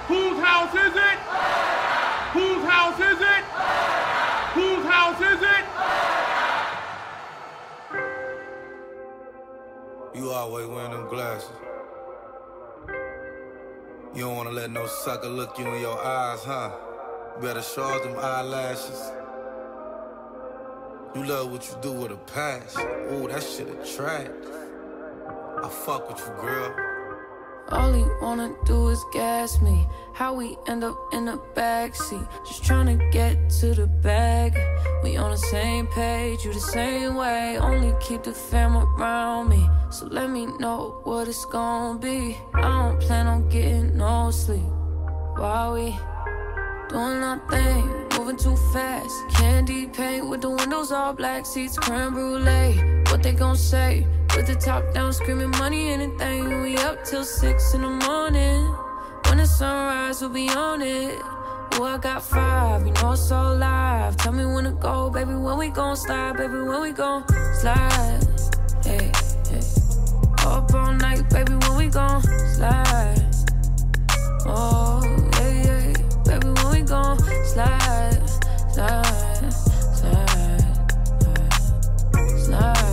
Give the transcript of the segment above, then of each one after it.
Whose house is it? Whose house is it? Whose house is it? You always wearing them glasses. You don't wanna let no sucker look you in your eyes, huh? Better charge them eyelashes. You love what you do with a passion. Ooh, that shit attractive. I fuck with you, girl. All he wanna do is gas me. How we end up in the backseat, just tryna get to the bag. We on the same page, you the same way. Only keep the fam around me, so let me know what it's gonna be. I don't plan on getting no sleep while we doing our thing, moving too fast. Candy paint with the windows all black, seats creme brulee. What they gon' say? With the top down, screaming money, anything. We up till 6 in the morning. When the sunrise, we'll be on it. Oh, I got 5, you know it's all live. Tell me when to go, baby, when we gon' slide. Baby, when we gon' slide. Hey, hey. Up all night, baby, when we gon' slide. Oh, yeah, yeah. Baby, when we gon' slide, slide, slide, slide.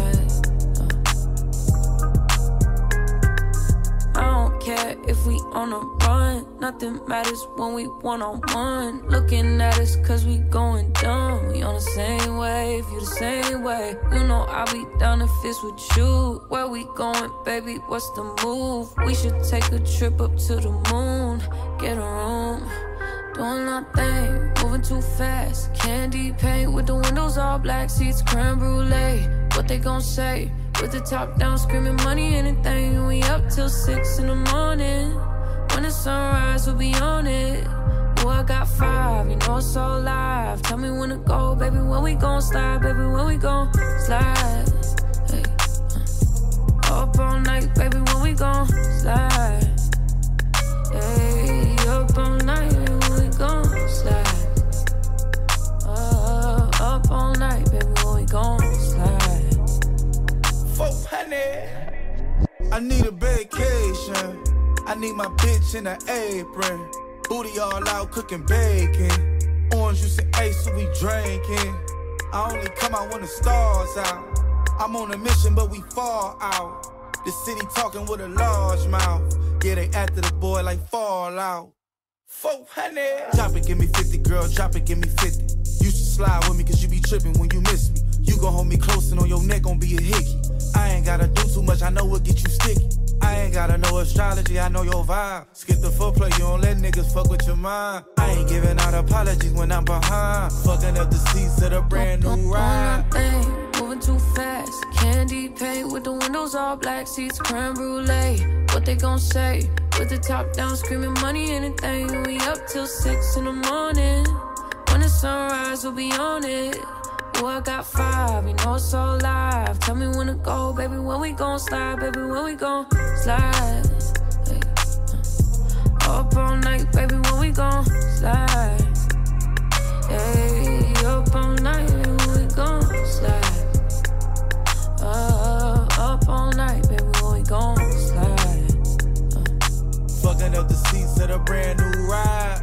I don't care if we on a run, nothing matters when we one-on-one. Looking at us cause we going dumb. We on the same wave, you the same way. You know I'll be down if it's with you. Where we going, baby, what's the move? We should take a trip up to the moon, get a room, doing our thing, moving too fast. Candy paint with the windows all black, seats creme brulee. What they gon' say? With the top down, screaming money, anything. We up till 6 in the morning. When the sunrise, we'll be on it. Oh, I got 5, you know it's all live. Tell me when to go, baby, when we gon' slide. Baby, when we gon' slide. Hey, up all night, baby, when we gon' slide. Hey, up all night, baby, when we gon' slide. Up all night, baby, when we gon' slide. 400. I need a vacation. I need my bitch in an apron. Booty all out cooking bacon. Orange juice and ace, so we drinking. I only come out when the stars out. I'm on a mission, but we fall out. The city talking with a large mouth. Yeah, they after the boy like Fallout. 400. Drop it, give me 50, girl. Drop it, give me 50. You should slide with me, cause you be tripping when you miss me. You gon' hold me close and on your neck gon' be a hickey. I ain't gotta do too much, I know what get you sticky. I ain't gotta know astrology, I know your vibe. Skip the foreplay, you don't let niggas fuck with your mind. I ain't giving out apologies when I'm behind. Fucking up the seats of the brand new ride. Moving too fast, candy paint with the windows all black, seats creme brulee. What they gon' say? With the top down, screaming money, anything. We up till 6 in the morning. When the sunrise, we'll be on it. Oh, I got 5, you know it's all live. Tell me when to go, baby, when we gon' slide. Baby, when we gon' slide. Hey, up all night, baby, when we gon' slide. Hey, up all night, baby, when we gon' slide. Up all night, baby, when we gon' slide. Fucking up the seats of the brand new ride.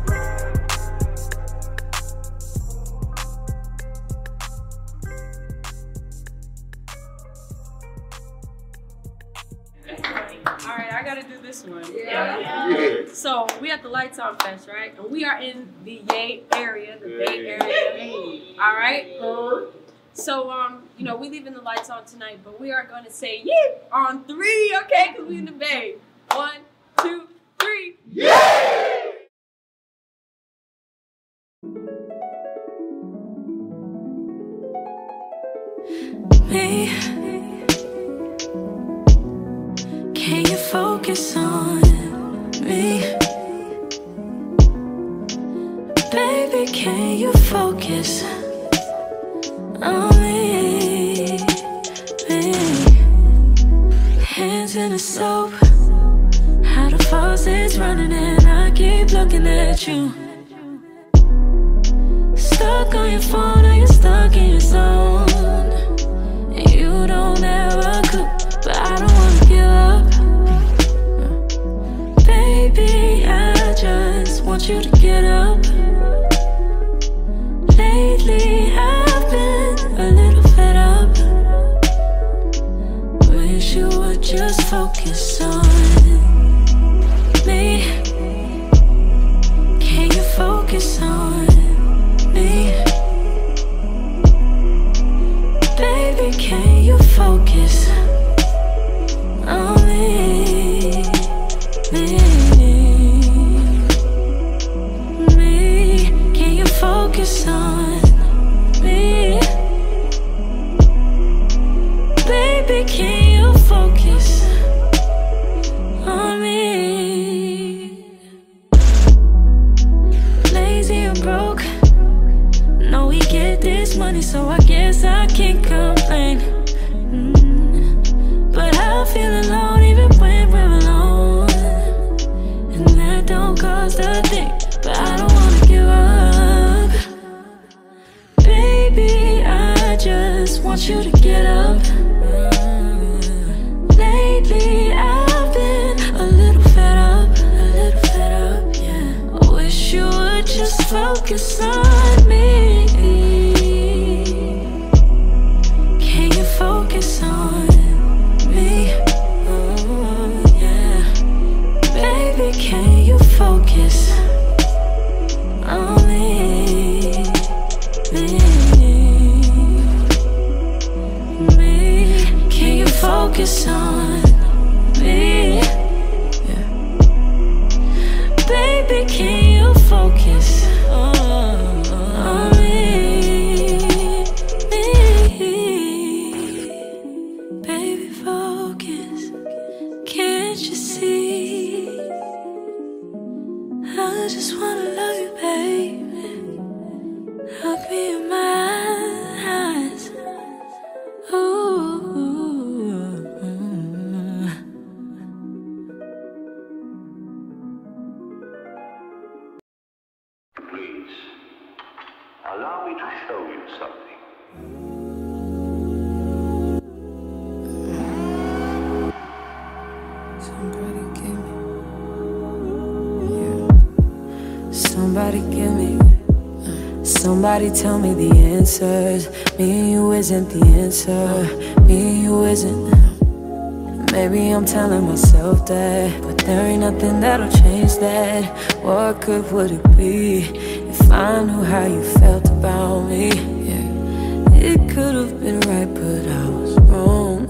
Alright, I gotta do this one. Yeah. So we at the Lights On Fest, right? And we are in the Bay Area, Bay Area. Alright? So you know, we leaving the lights on tonight, but we are gonna say yeah on 3, okay? Cause we in the Bay. 1, 2, 3. Yeah! Me, can you focus on me? Baby, can you focus on me? Hands in the soap, how the faucet's running and I keep looking at you. Stuck on your phone or you're stuck in your zone. You don't ever cook, but I don't wanna give up. Baby, I just money, so I guess I can't complain. But I feel alone even when we're alone, and that don't cost a thing. But I don't wanna give up. Baby, I just want you to get up. Lately I've been a little fed up, yeah. I wish you would just focus on me. Can you focus on me? Oh, yeah. Baby, can you focus on me? Can you focus on me? Yeah. Baby, can you focus on me? Baby, focus. Can't you see? I just wanna love you, baby. Look me in my eyes. Ooh. Please, allow me to show you something. Somebody give me, yeah. Somebody give me, somebody tell me the answers. Me and you isn't the answer. Me and you isn't. Maybe I'm telling myself that, but there ain't nothing that'll change that. What good would it be if I knew how you felt about me? Yeah. It could have been right, but I was wrong.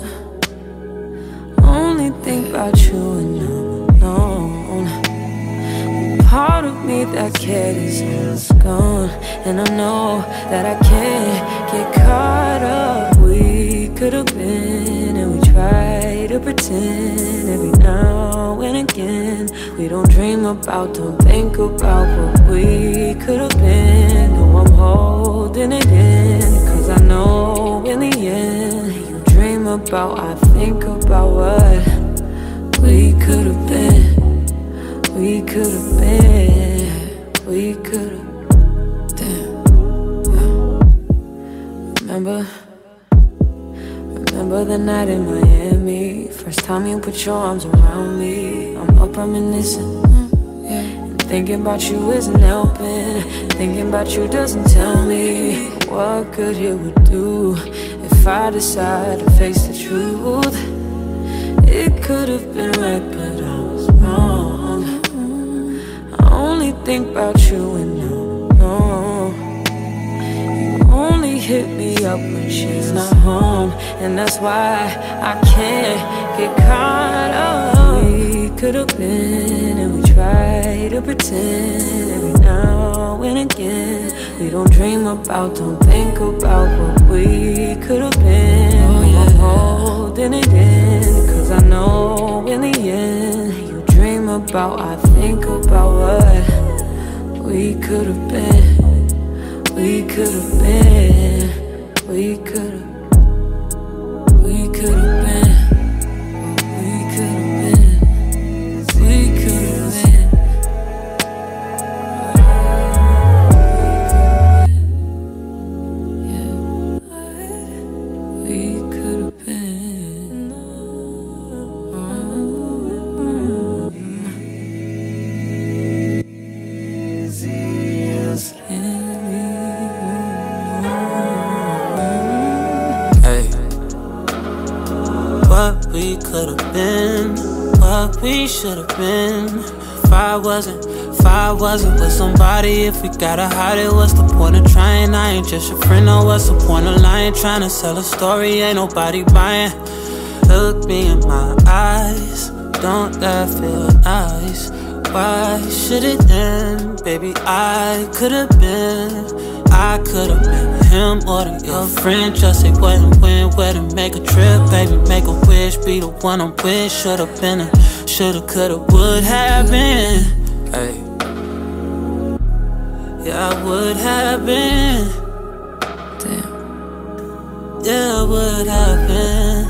Only think about you and I'm alone. Part of me that cared is gone, and I know that I can't get caught up. We could have been, and we try to pretend every now and again. We don't dream about, don't think about what we could have been. No, I'm holding it in, cause I know in the end, you dream about, I think about what we could have been. We could have been, we could have, damn, yeah. Remember the night in Miami, first time you put your arms around me. I'm up reminiscing, yeah. And thinking about you isn't helping. Thinking about you doesn't tell me what good it would do if I decide to face the truth. It could have been right, but I was wrong. I only think about you and no. You only hit me up when she's not home, and that's why I can't get caught up. We could have been, and we try to pretend every now and again. We don't dream about, don't think about what we could have been. Oh, yeah. I'm holding it in, cause I know in the end, you dream about, I think about what we could have been. We could have been, we could have, we could have been, we could have been, we could have been. Yeah, we could have been. What we could have been, what we should have been. If I wasn't with somebody, if we gotta hide it, what's the point of trying? I ain't just your friend, no, what's the point of lying? Trying to sell a story, ain't nobody buying. Look me in my eyes, don't that feel nice? Why should it end? Baby, I could've been him or your friend. Just say what and when, where to make a trip. Baby, make a wish, be the one I'm with. Should've been a, shoulda, coulda, would have been. Hey, yeah, I would have been. Damn. there would happen.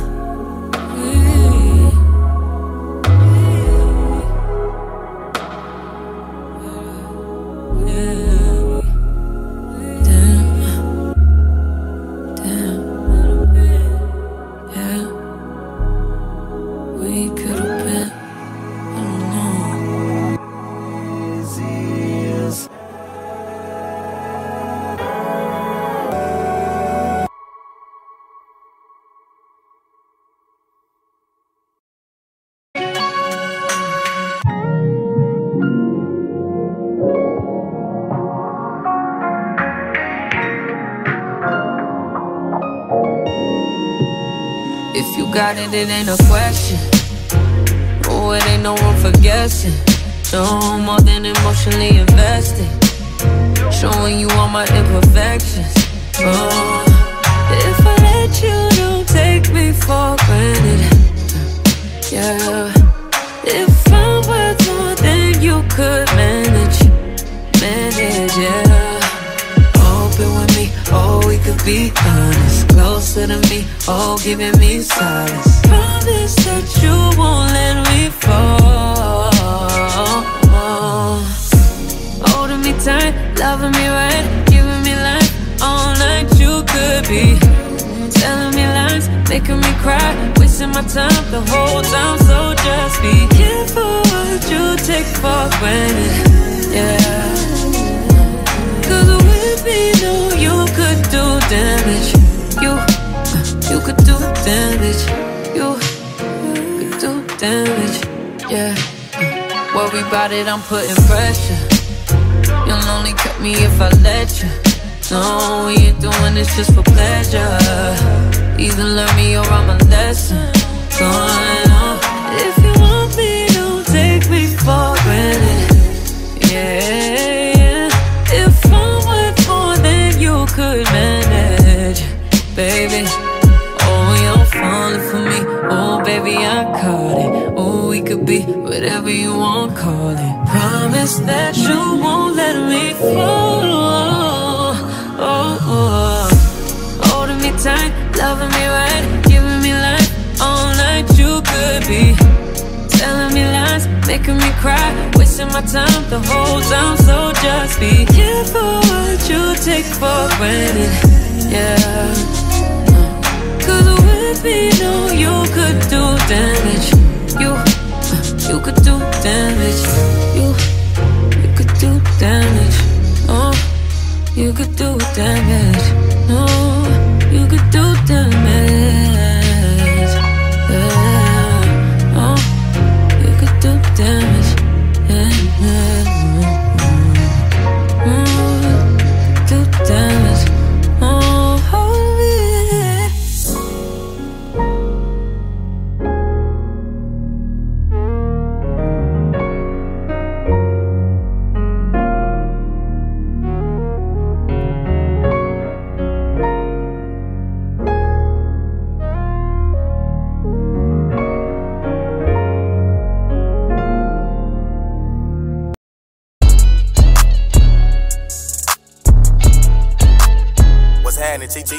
If you got it, it ain't a question. Oh, it ain't no room for guessing. No more than emotionally invested. Showing you all my imperfections. Oh, if I let you, don't take me for granted. Yeah, if I'm worth more than you could manage, yeah. Open with me, oh, we could be honest. Closer to me, oh, giving me solace. Promise that you won't let me fall. Holding me tight, loving me right, giving me life all night. You could be telling me lies, making me cry, wasting my time the whole time. So just be careful what you take for granted. Yeah. With me, no, you could do damage. You could do damage. You could do damage. Yeah. Worry about it, I'm putting pressure. You'll only cut me if I let you. No, we ain't doing this just for pleasure. Either learn me or I'm a lesson. Going on. If you want me, don't take me for granted. Yeah. You could manage, baby. Oh, you're falling for me. Oh, baby, I caught it. Oh, we could be whatever you want, call it. Promise that you won't let me fall. Holding me tight, loving me right, giving me life all night. You could be telling me lies, making me cry, wasting my time the whole time. So just be careful what you take for granted. Yeah. Cause with me, no, you could do damage. You could do damage. You could do damage. Oh, you could do damage. Oh, you could do damage. Yeah. Oh, you could do damage. Yeah. Do damage. Oh, yeah. TT.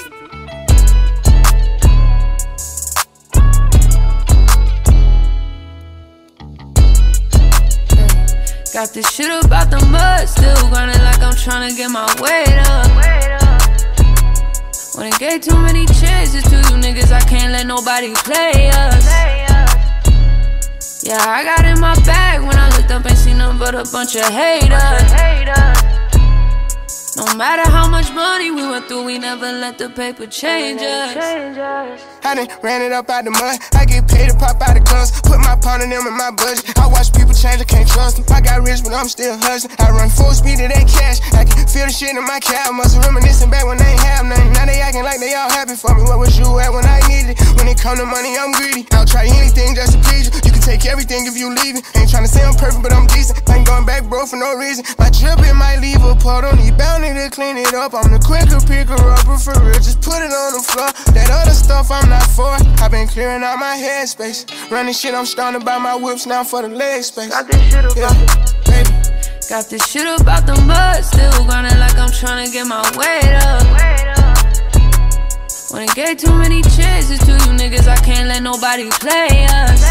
Got this shit about the mud, still grinding like I'm trying to get my weight up. When it gave too many chances to you niggas, I can't let nobody play us. Yeah, I got in my bag when I looked up, ain't seen nothing but a bunch of haters. No matter how much money we went through, we never let the paper change us. I done ran it up out the mud. I get paid to pop out the guns. Put my pound in them in my budget. I watch people change, I can't trust them. I got rich, but I'm still hustling. I run full speed to that cash. I can feel the shit in my cab. Must reminiscing back when they ain't have nothing. Now they acting like they all happy for me. Where was you at when I needed it? When it come to money, I'm greedy. I'll try anything just to please you. You can take everything if you leave it. Ain't trying to say I'm perfect, but I'm decent. I ain't going back, bro, for no reason. My drip, it might leave a part on you. Bound to clean it up. I'm the quicker picker upper for real. Just put it on the floor. That other stuff I'm not for. I've been clearing out my headspace. Running shit, I'm starting to buy my whips now for the leg space. Got this shit about baby. Got this shit about the mud, still grinding like I'm trying to get my weight up. When it gave too many chances to you niggas, I can't let nobody play us.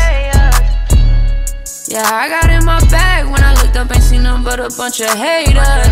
Yeah, I got in my bag when I looked up, ain't seen nothing but a bunch of haters.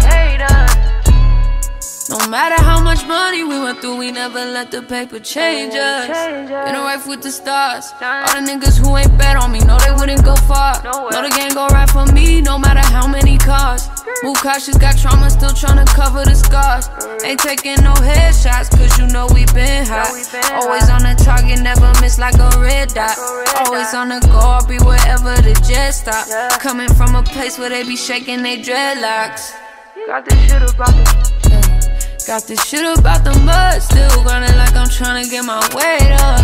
No matter how much money we went through, we never let the paper change us. In a life with the stars, all the niggas who ain't bet on me know they wouldn't go far. Know the gang go right for me, no matter how many cars. Move cautious, got trauma, still tryna cover the scars. Ain't taking no headshots, cause you know we been hot. Always on the target, never miss like a red dot. Always on the go, I'll be wherever the jet stop. Coming from a place where they be shaking they dreadlocks. Got this shit about Got this shit about the mud, still grinding like I'm tryna get my weight up.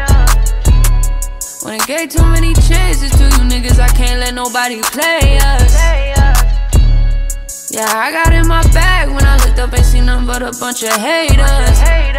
When it gave too many chances to you niggas, I can't let nobody play us. Yeah, I got in my bag when I looked up, ain't seen nothing but a bunch of haters.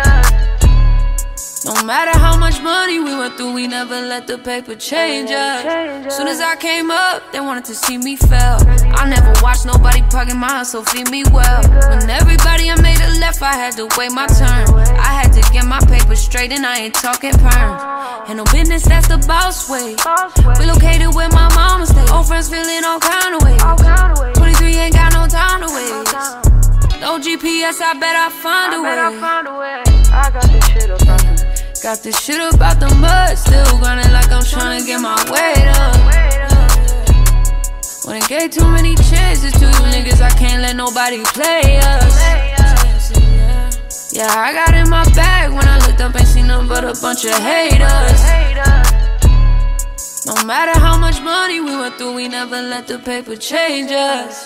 No matter how much money we went through, we never let the paper change us. Soon as I came up, they wanted to see me fail. I never watched nobody pocket my hustle, feed me well. When everybody I made a left, I had to wait my turn. I had to get my paper straight and I ain't talking perm. Ain't no business, that's the boss way. Relocated where my mama stay. Old friends feeling all kind of ways. 23 ain't got no time to waste. No GPS, I bet I find a way. I got this shit about them. Got this shit about the mud, still grinding like I'm tryna get my weight up. When it gave too many chances to you niggas, I can't let nobody play us. Yeah, I got in my bag when I looked up, ain't seen nothing but a bunch of haters. No matter how much money we went through, we never let the paper change us.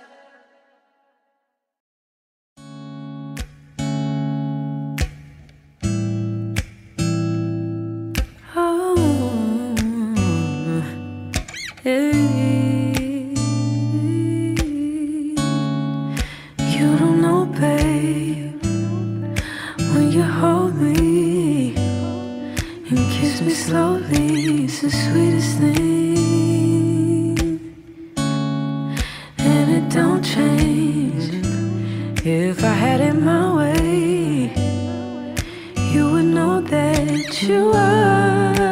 You don't know, babe, when you hold me and kiss me slowly, it's the sweetest thing. And it don't change. If I had it my way, you would know that you are.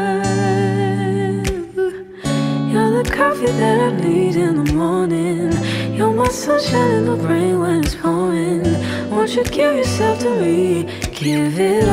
You're the coffee that I need in the morning. You're my sunshine in the rain when it's pouring. Won't you give yourself to me? Give it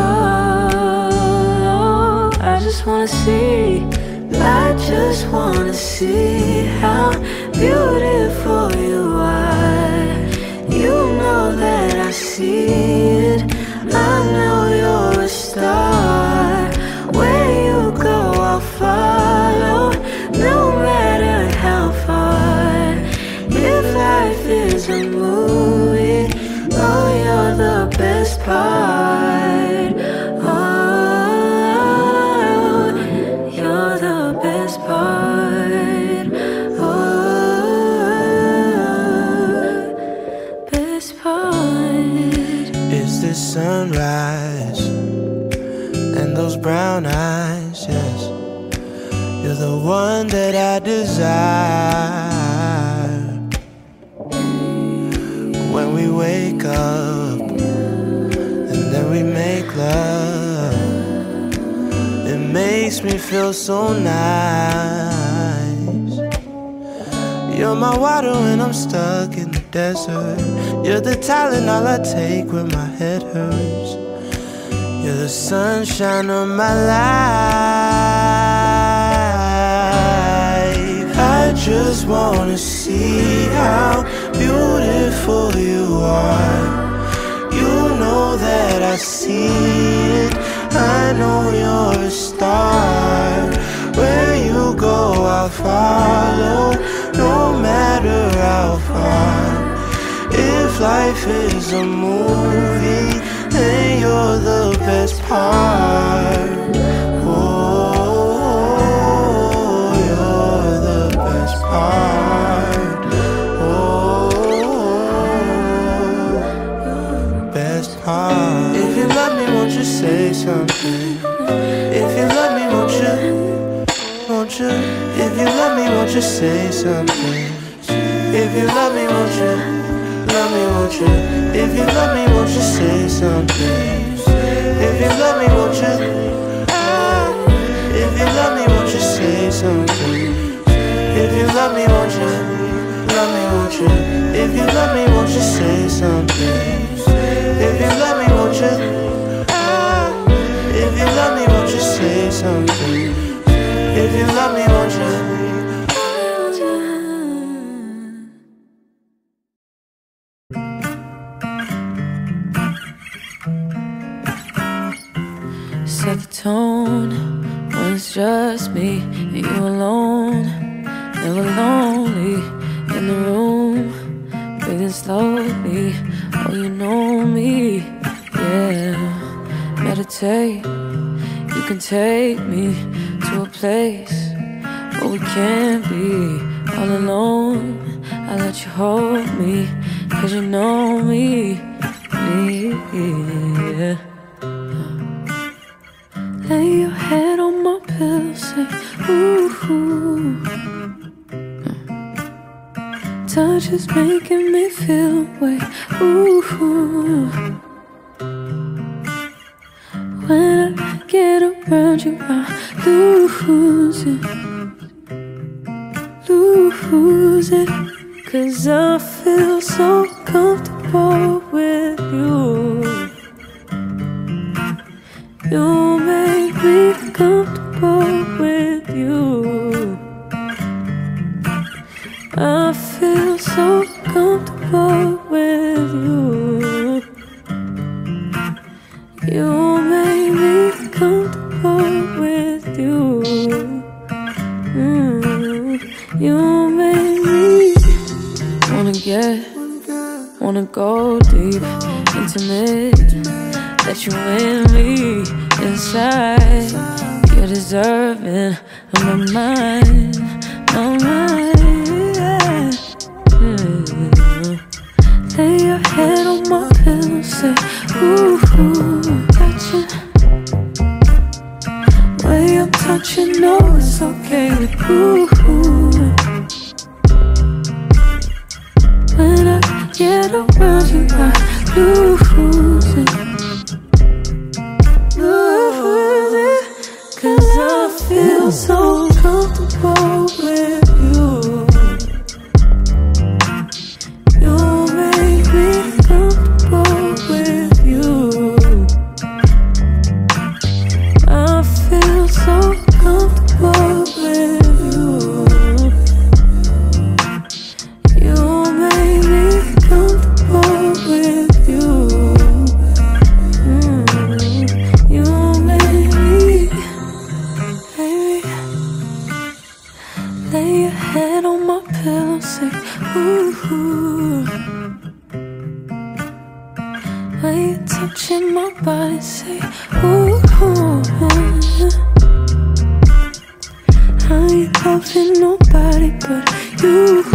all. I just wanna see. I just wanna see how beautiful you are. You know that I see it. I know you're a star. Where you go, I'll follow, no matter how far. If life is a movie, oh, you're the best part. Oh, you're the best part. Oh, best part. It's the sunrise and those brown eyes, yes. You're the one that I desire. When we wake up and then we make love, it makes me feel so nice. You're my water when I'm stuck in the desert. You're the Tylenol I take when my head hurts. You're the sunshine of my life. I just wanna see how beautiful you are. You know that I see it. I know you're a star. Where you go, I'll follow, no matter how far. If life is a movie, then you're the best part. Oh, you're the best part. Oh, best part. If you love me, won't you say something? If you love me, won't you? Won't you? If you love me, won't you say something? If you love me, won't you? Love me, won't you? If you love me, won't you say something? If you love me, won't you? If you love me, won't you say something? If you love me, won't you? Love me, won't you? If you love me, won't you say something? If you love me, won't you? If you love me, won't you say something? If you love me, won't you? Set the tone when it's just me and you alone. Never lonely in the room, breathing slowly. Oh, you know me, yeah. Meditate, you can take me to a place where we can't be all alone. I let you hold me, cause you know me, yeah. Lay your head on my pillow, say, ooh. Touch is making me feel away, ooh. When I get around you, I lose it. Cause I feel so comfortable with you. You make me comfortable with you. I feel so comfortable with you. You make me comfortable with you. You make me wanna go deep, intimate. Let you in me inside. You're deserving of my mind, yeah. Lay your head on my pillow, say, ooh, touching. Way I'm touching, no, it's okay with you. When I get around you, I lose it. Cause I feel so comfortable with you. You make me comfortable with you. I feel so comfortable with you. You make me comfortable with you. You make me, baby. Lay your head on my pillow, say, ooh. When you're touching my body, say, ooh. I ain't loving nobody but you.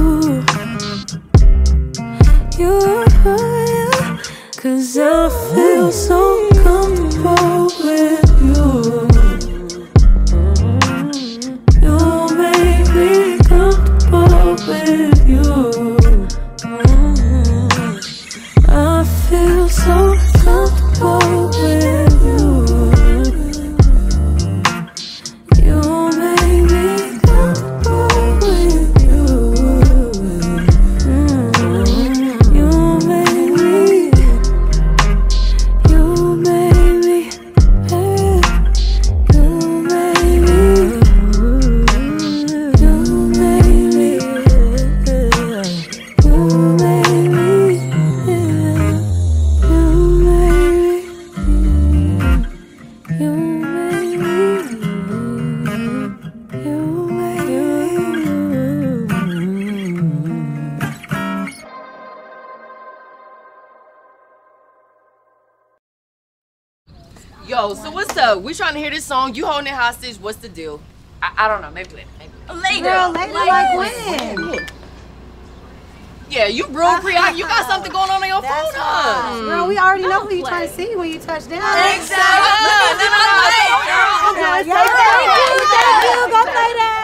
Cause I feel so comfortable with you. You make me comfortable with you. I feel so comfortable with you. You make me comfortable with you. You make me, you make me, hey. You make me, you make me, you make me, Yo, so what's up? We trying to hear this song. You holding it hostage. What's the deal? I don't know. Maybe later. Later. Girl, later, like when? Yeah, you broke, Priya. You got something going on your phone, huh? Girl, we already know who you trying to see when you touch down. Exactly. Thank you. Go play that.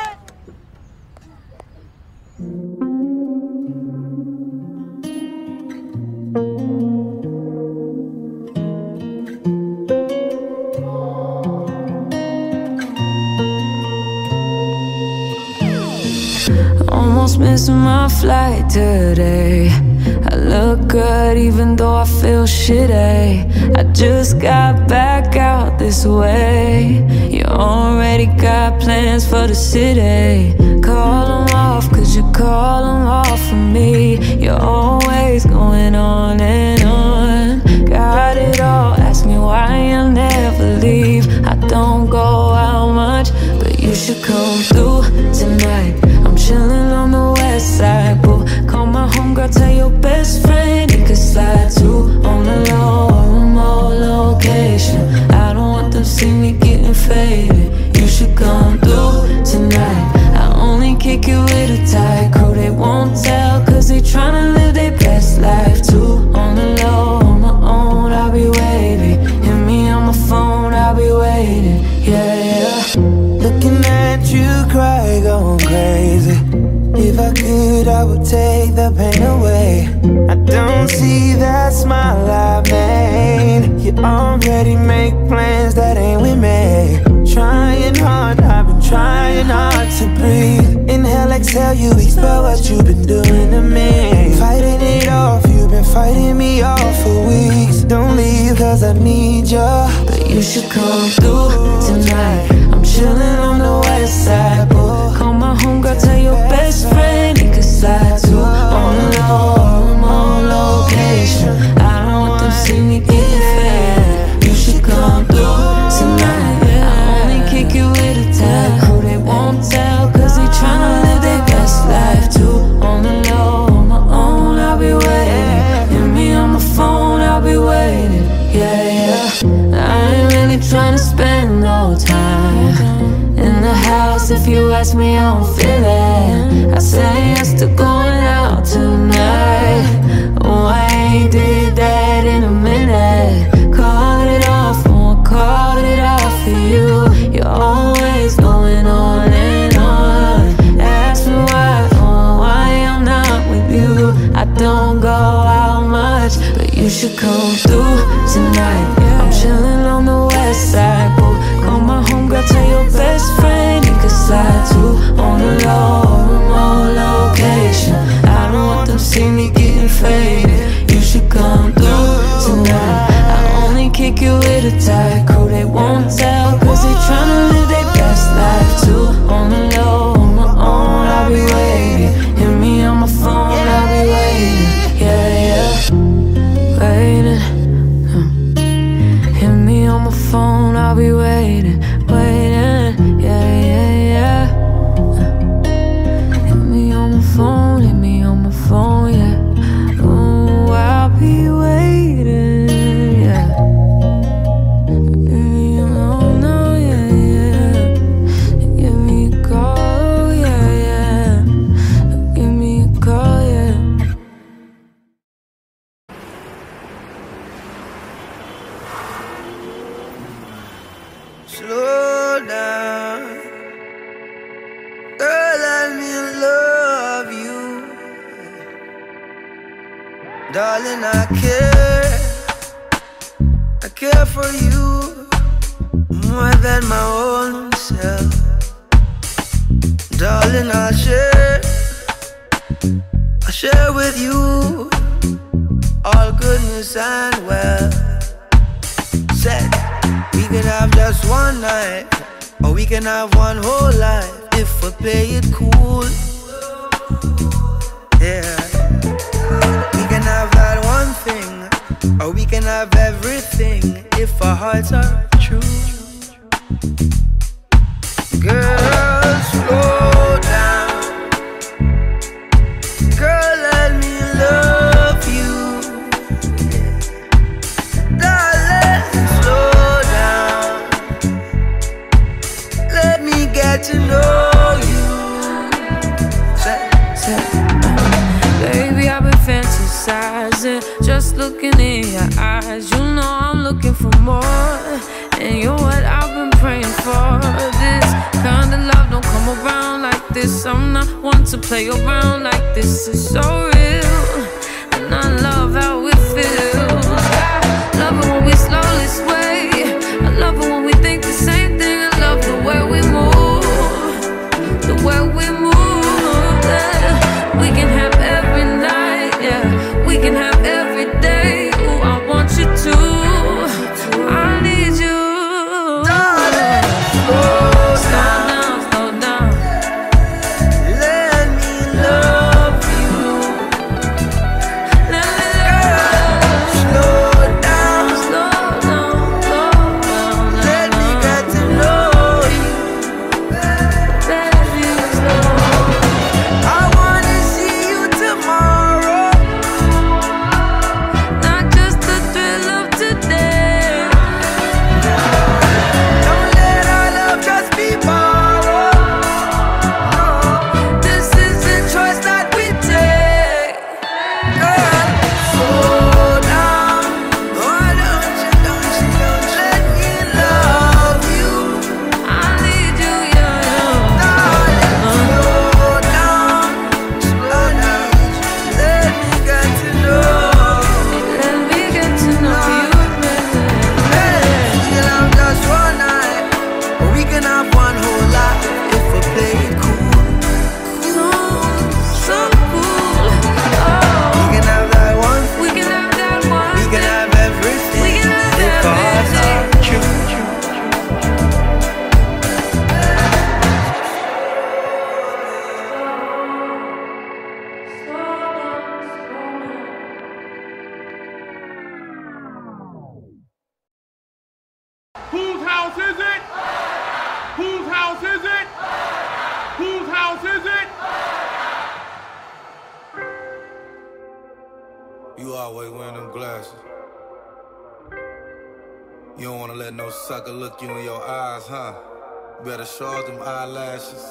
almost missing my flight today. I look good even though I feel shitty. I just got back out this way. You already got plans for the city. Call them off, cause you call them off for me. You're always going on and on. Got it all, ask me why I'll never leave. I don't go out much, but you should come through tonight. I'm chillin' on the west side, boo. Call my homegirl, tell your best friend he could slide too. On the low, remote location. I don't want them see me getting faded. You should come through tonight. I only kick it with a tight crew. They won't tell, cause they tryna live their best life too. On the low, on my own, I'll be waiting. Hit me on my phone, I'll be waiting. Yeah, yeah. Looking at you cry, going crazy. If I could, I would take the pain away. I don't see that smile I made. You already make plans that ain't with me. Trying hard, I've been trying hard to breathe. Inhale, exhale, you expel what you've been doing to me. Fighting it off, you've been fighting me off for weeks. Don't leave, cause I need ya. But you should come through tonight. I'm chillin' on the west side, boo. Call my homegirl, tell your best friend he could slide too. On the low, remote location. I don't want them see me getting fed. You should come through tonight. I only kick you with a tag crew. They won't tell, cause they tryna live their best life too. On the low, on my own, I'll be waiting. Hit me on my phone, I'll be waiting. Yeah, yeah. I ain't really tryna spend no time in the house. If you ask me, I don't feel it. I say yes to going out tonight. Oh, I ain't did that in a minute. Call it off, won't call it off for you. You're always going on and on. Ask me why, oh, why I'm not with you. I don't go out much, but you should come through tonight. I'm chillin' on the west side, boo. Call my homegirl, tell your best friend he could slide too. On the low, remote location. I don't want them see me getting faded. You should come through tonight. I only kick you with a tight crew. They won't tell, cause they tryna live their best life too. On the low, on my own, I'll be waiting. Hit me on my phone, I'll be waiting. Yeah, yeah. Waiting. Hit me on my phone, I'll be waiting. Waiting. Yeah, yeah, yeah. Hit me on my phone, hit me on my phone, yeah. Ooh, I'll be waiting, yeah. Slow down, girl, let me love you. Darling, I care for you more than my own self. Darling, I'll share with you all goodness and wealth. Said we can have just one night, or we can have one whole life if we play it cool. Yeah, we can have that one thing, or we can have everything if our hearts are true. Girl, slow down. Girl, let me love you. Darling, slow down. Let me get to know you. Baby, I've been fantasizing, just looking in your eyes. You know I'm looking for more, and you're what I've been praying for. This kind of love don't come around like this. I'm not one to play around like this. It's so real, and I love how it feels. I love it when we slowly sway. I love it when we think the same thing. I love the way we move, the way we move. Yeah. house is it? Whose house is it? Whose house is it? You always wearing them glasses. You don't wanna let no sucker look you in your eyes, huh? Better show off them eyelashes.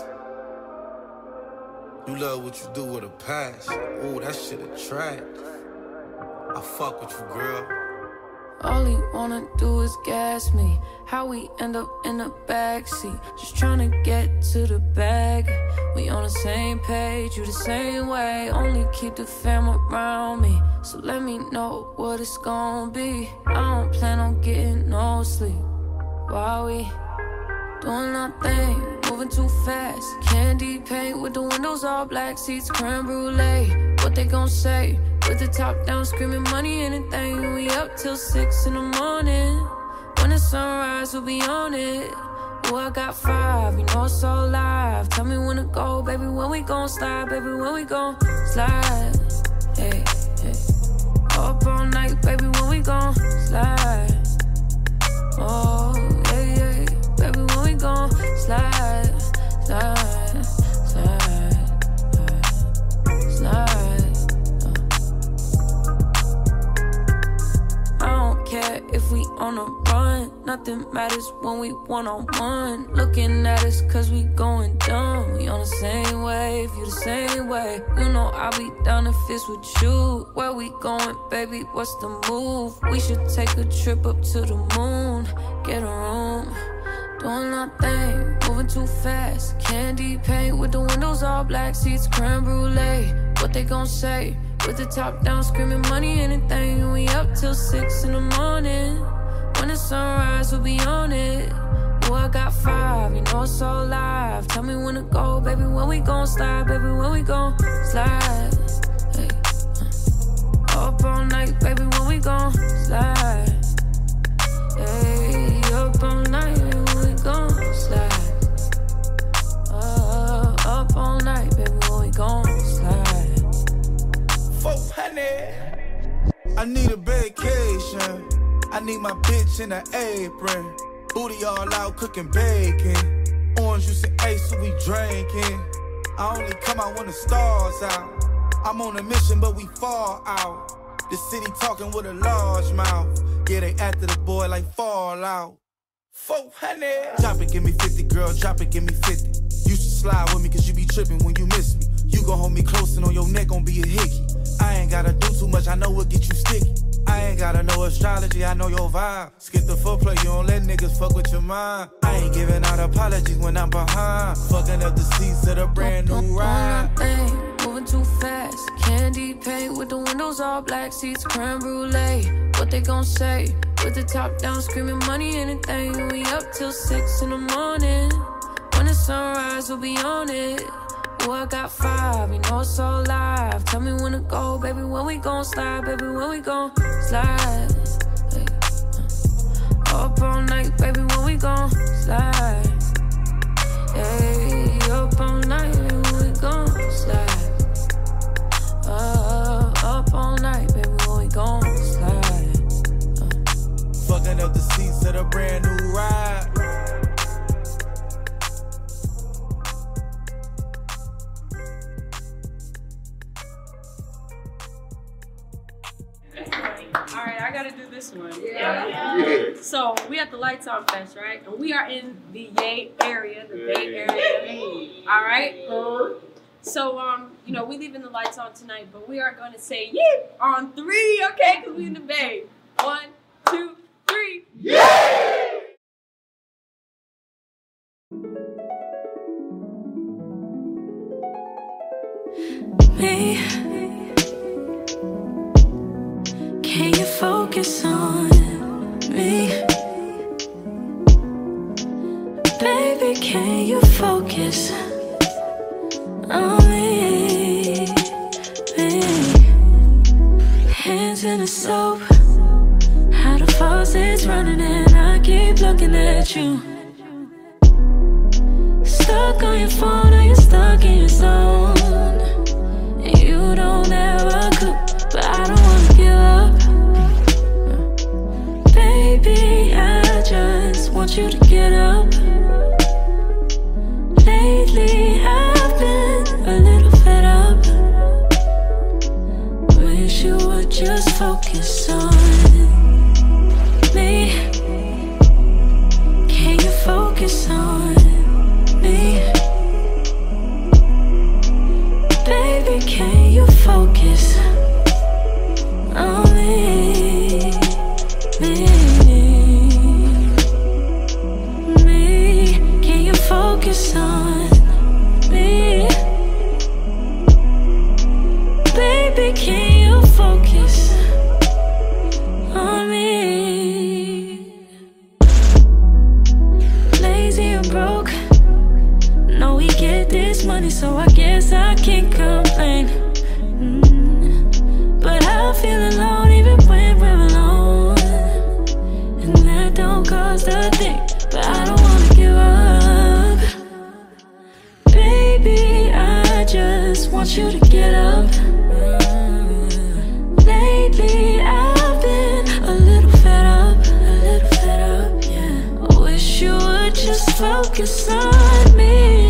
You love what you do with a passion. Ooh, that shit attract. I fuck with you, girl. All he wanna do is gas me. How we end up in the backseat, just tryna get to the bag. We on the same page, you the same way. Only keep the fam around me, so let me know what it's gonna be. I don't plan on getting no sleep while we doing our thing, moving too fast. Candy paint with the windows all black, seats creme brulee. What they gon' say? With the top down, screaming money, anything. We up till 6 in the morning. When the sunrise, we'll be on it. Oh, I got 5, you know it's all live. Tell me when to go, baby, when we gon' slide. Baby, when we gon' slide. Hey, hey. Up all night, baby, when we gon' slide. Oh, yeah, yeah. Baby, when we gon' slide, slide, slide, slide. I don't care if we on a run, nothing matters when we one-on-one. Looking at us cause we going dumb. We on the same wave, you the same way. You know I'll be down if it's with you. Where we going, baby, what's the move? We should take a trip up to the moon, get a room. Doing our thing, moving too fast. Candy paint with the windows all black, seats creme brulee. What they gon' say? With the top down, screaming money, anything. We up till 6 in the morning. When the sunrise, we'll be on it. Oh, I got 5, you know it's all live. Tell me when to go, baby, when we gon' slide. Baby, when we gon' slide. Hey, up all night, baby, when we gon' slide. Hey, up all night, baby, when we gon' slide. Up all night, baby, when we gon' slide. 400. I need a vacation. I need my bitch in an apron. Booty all out cooking bacon. Orange juice and ace, so we drinking. I only come out when the stars out. I'm on a mission, but we fall out. The city talking with a large mouth. Yeah, they after the boy like Fallout. 400. Drop it, give me 50, girl, drop it, give me 50. You should slide with me, cause you be tripping when you miss me. You gon' hold me close and on your neck gon' be a hickey. I ain't gotta do too much, I know what get you sticky. I ain't gotta know astrology, I know your vibe. Skip the foreplay, you don't let niggas fuck with your mind. I ain't giving out apologies when I'm behind. Fucking up the seats of the brand new ride. Moving too fast, candy paint with the windows all black, seats creme brulee. What they gon' say? With the top down, screaming money, anything. We up till 6 in the morning. When the sunrise, we'll be on it. Oh, I got 5, you know it's all live. Tell me when to go, baby, when we gon' slide. Baby, when we gon' slide. Hey, up all night, baby, when we gon' slide. Hey, up all night, baby, when we gon' slide. Up all night, baby, when we gon' slide. Fucking up the seats of the brand new ride. Alright, I gotta do this one. Yeah. So we at the Lights On Fest, right? And we are in the Yay area, the Bay Area. Alright? So, you know, we leaving the lights on tonight, but we are gonna say yay on 3, okay? Because we in the Bay. 1, 2, 3. Yay! Me, can you focus on me? Baby, can you focus on me? Hands in the soap, how the faucet's running and I keep looking at you. Stuck on your phone or you're stuck in your zone. You don't ever cook, but I don't wanna give up. Baby, I just want you to give wish you would just focus on me. Can you focus on me? Baby, can you focus on me? Can you focus on me? Baby, can you focus on me? Lazy and broke, know we get this money, so I guess I can't complain. But I feel alone even when we're alone, and that don't cost a thing. But I don't wanna give up. Baby, I just want you to get up. Lately I've been a little fed up, yeah. I wish you would just focus on me.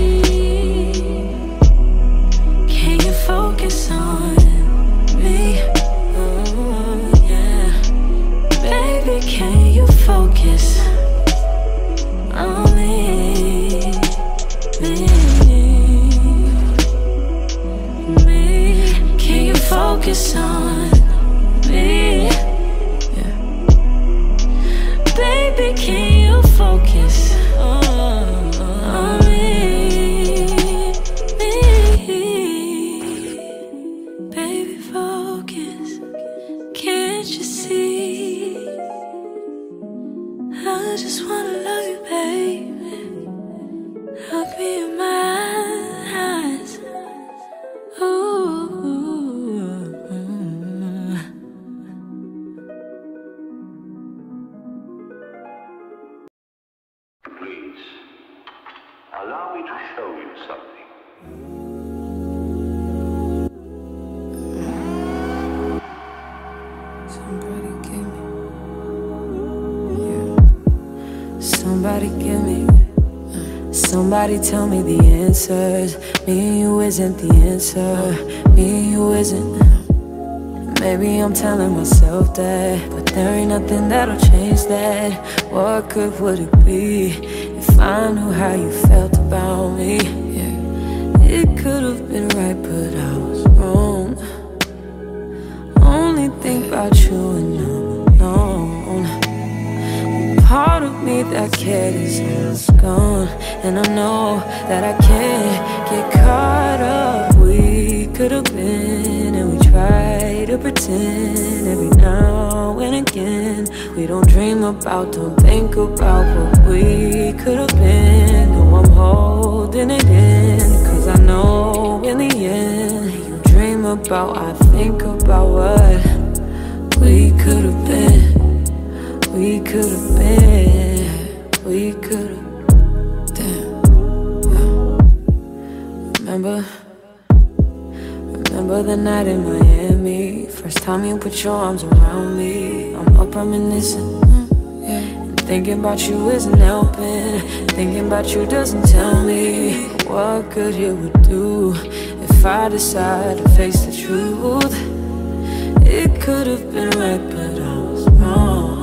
Can you focus on me? Oh, yeah. Baby, can you focus on me? Can you focus on me? Yeah. Baby, can you focus on me? Baby, focus. Can't you see? I just wanna love you, baby. Look me in my eyes. Ooh. Please, allow me to show you something. Somebody give me, somebody tell me the answers. Me and you isn't the answer. Me and you isn't. Maybe I'm telling myself that, but there ain't nothing that'll change that. What good would it be if I knew how you felt about me? Yeah. It could have been right, but I was wrong. Only think about you and I'm alone. Part of me that cared is gone, and I know that I can't get caught up. We could have been, and we try to pretend every now and again. We don't dream about, don't think about what we could have been. No, I'm holding it in, cause I know in the end, you dream about, I think about what we could have been. We could have been, we could have, damn, yeah. Remember the night in Miami. First time you put your arms around me. I'm up reminiscing, yeah. And thinking about you isn't helping. Thinking about you doesn't tell me what good it would do if I decide to face the truth. It could have been right, but I was wrong.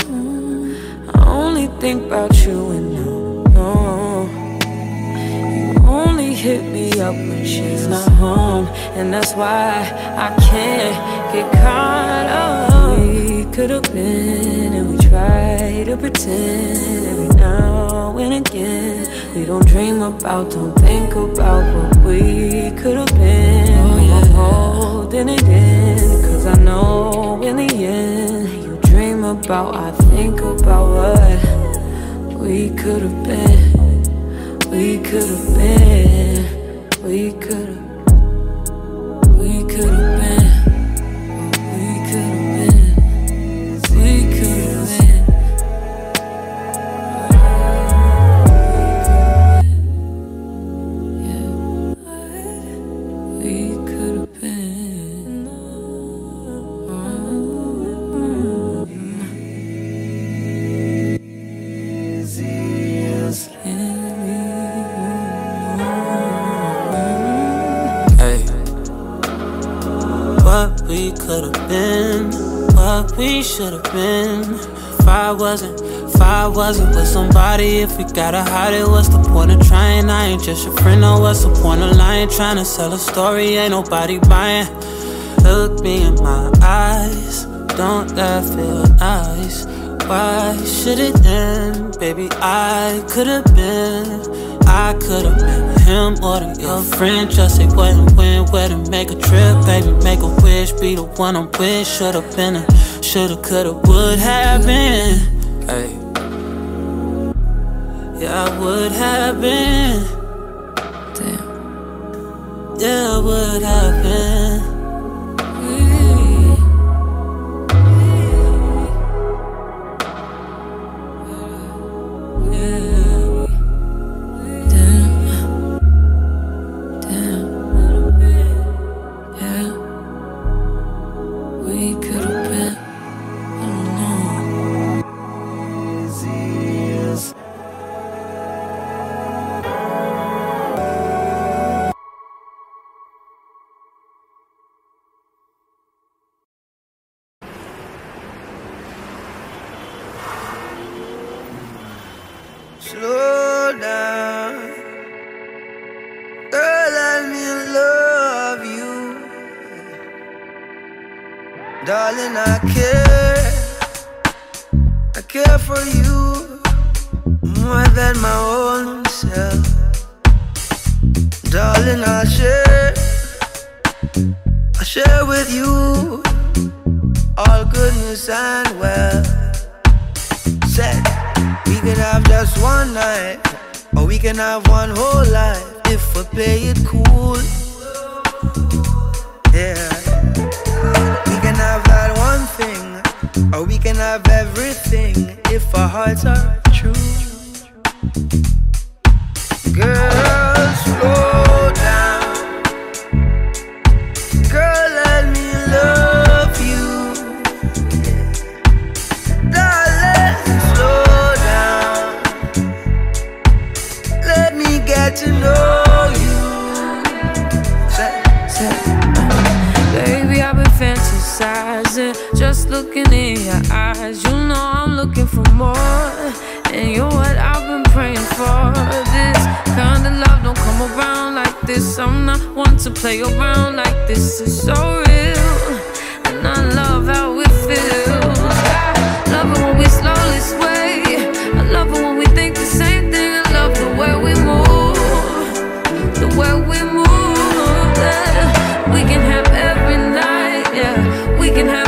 Only think about you and no. You only hit me up when she's not home, and that's why I can't get caught up. We could have been, and we try to pretend every now and again. We don't dream about, don't think about what we could have been. Oh, yeah. I'm holding it in, cause I know in the end, you dream about, I think about what we could have been. We could have been. We could have. We could have been. We could have been. We could have been. Yeah. We could have been. could've been, what we should've been. If I wasn't with somebody, if we gotta hide it, what's the point of trying? I ain't just your friend, no, what's the point of lying? Trying to sell a story, ain't nobody buying. Look me in my eyes, don't that feel nice? Why should it end? Baby, I could've been him or than your friend. Just say what and when, where to make a trip. Baby, make a wish, be the one I'm with. Should've been a, shoulda, coulda, would have been. Hey. Yeah, I would have been. Damn. Yeah, I would have been. Slow down, girl, let me love you. Darling, I care for you more than my own self. Darling, I'll share with you all goodness and wealth. Said we can have just one night, or we can have one whole life if we play it cool. Yeah, we can have that one thing, or we can have everything if our hearts are true. Girl, slow down. Girl, let me love you. Darling, slow down. Let me get to know you. Baby, I've been fantasizing, just looking in your eyes. You know I'm looking for more, and you're what I've been praying for. This kind of love don't come around like this. I'm not one to play around like this. It's so real, and I love how it feels. I love it when we slowly sway. I love it when we think the same thing. I love the way we move, the way we move. Yeah. We can have every night, yeah. We can have